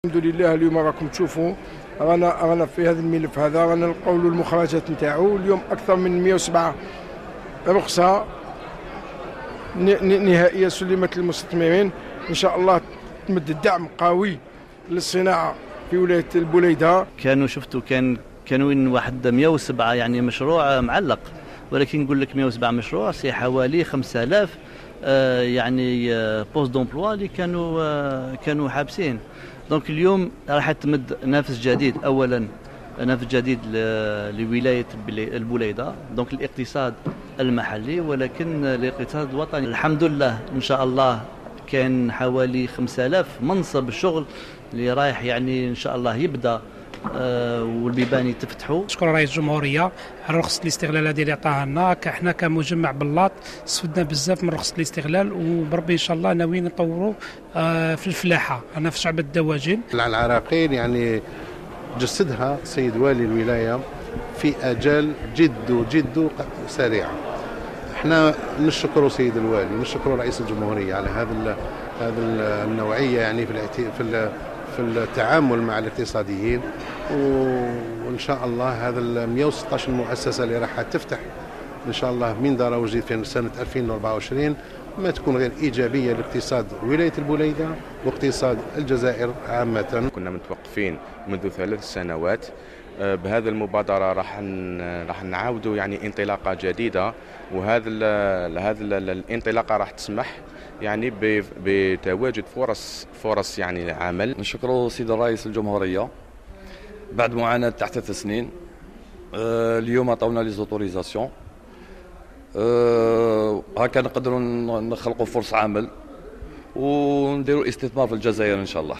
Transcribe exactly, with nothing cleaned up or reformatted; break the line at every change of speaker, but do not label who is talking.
الحمد لله اليوم راكم تشوفوا رانا رانا في هذا الملف هذا رانا نلقاو له المخرجات نتاعو اليوم اكثر من مئة وسبعة رخصه نهائيه سلمت للمستثمرين. ان شاء الله تمد الدعم قوي للصناعه في ولايه البوليده.
كانوا شفتوا كان كانوا واحد مئة وسبعة يعني مشروع معلق، ولكن نقول لك مئة وسبعة مشروع سي حوالي خمسة آلاف آه يعني آه بوست دومبلوا اللي كانوا آه كانوا حابسين. دونك اليوم راح تمد نفس جديد، اولا نفس جديد لولايه البوليده، دونك الاقتصاد المحلي ولكن الاقتصاد الوطني. الحمد لله ان شاء الله كان حوالي خمسة آلاف منصب شغل اللي رايح يعني ان شاء الله يبدا أه والبيبان يتفتحوا.
نشكر رئيس الجمهوريه على رخصه الاستغلال هذه اللي عطاها لنا. احنا كمجمع بلاط استفدنا بزاف من رخصه الاستغلال، وبربي ان شااء الله ناويين نطوروا أه في الفلاحه. انا في شعب الدواجن
العراقيل يعني جسدها سيد والي الولايه في اجال جد جد سريعه. احنا نشكر سيد الوالي ونشكر رئيس الجمهوريه على هذا هذا النوعيه يعني في في في التعامل مع الاقتصاديين، وان شاء الله هذا ال مئة وستة عشر مؤسسه اللي راح تفتح ان شاء الله من دار وجديد في سنه ألفين وأربعة وعشرين ما تكون غير ايجابيه لاقتصاد ولايه البوليده واقتصاد الجزائر عامه.
كنا متوقفين منذ ثلاث سنوات، بهذه المبادره راح راح نعاودوا يعني انطلاقه جديده، وهذا هذا الانطلاقه راح تسمح يعني بتواجد فرص فرص يعني عمل.
نشكر سيد الرئيس الجمهوريه بعد معاناه تحت ثلاث سنين. اليوم عطاونا لي زوتوريزاسيون، هكا نقدروا نخلقوا فرص عمل ونديروا استثمار في الجزائر ان شاء الله.